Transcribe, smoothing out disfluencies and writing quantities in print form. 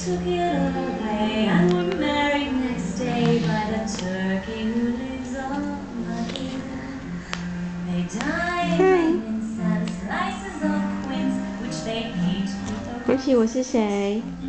took it all away and were married next day by the turkey who lives on the hill. They dine in and slices of quince, which they eat with a 对不起，我是谁？